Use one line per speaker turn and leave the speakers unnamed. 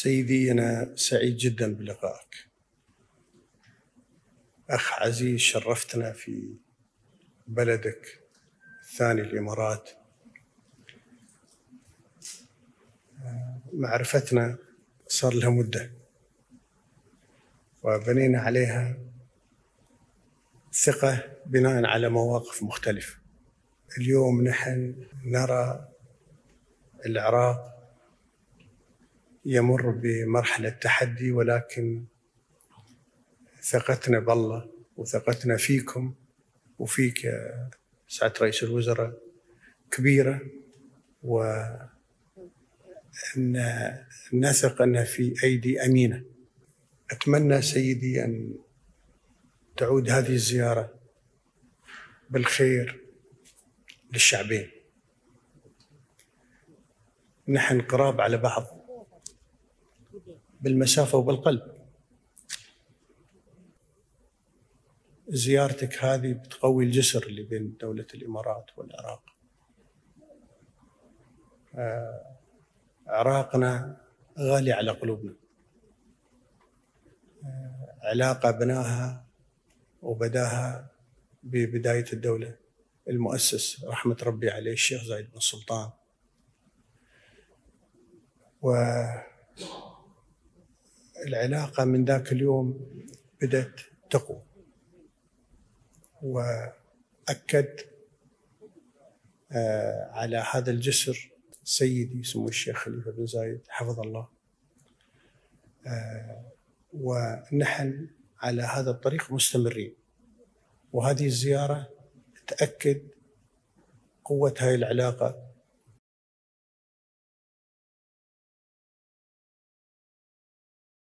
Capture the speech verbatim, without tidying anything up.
سيدي، أنا سعيد جدا بلقائك. أخ عزيز، شرفتنا في بلدك الثاني الإمارات. معرفتنا صار لها مدة وبنينا عليها ثقة بناء على مواقف مختلفة. اليوم نحن نرى العراق يمر بمرحلة تحدي، ولكن ثقتنا بالله وثقتنا فيكم وفيك يا سعادة رئيس الوزراء كبيرة، ونثق أنها في أيدي أمينة. أتمنى سيدي أن تعود هذه الزيارة بالخير للشعبين. نحن قراب على بعض بالمسافة وبالقلب. زيارتك هذه بتقوي الجسر اللي بين دولة الإمارات والعراق. آه، عراقنا غالي على قلوبنا. آه، علاقة بناها وبداها ببداية الدولة المؤسس رحمة ربي عليه الشيخ زايد بن سلطان، والعلاقة من ذاك اليوم بدأت تقوى. وأكد آه على هذا الجسر سيدي سمو الشيخ خليفة بن زايد حفظ الله، آه ونحن على هذا الطريق مستمرين. وهذه الزيارة تأكد قوة هذه العلاقة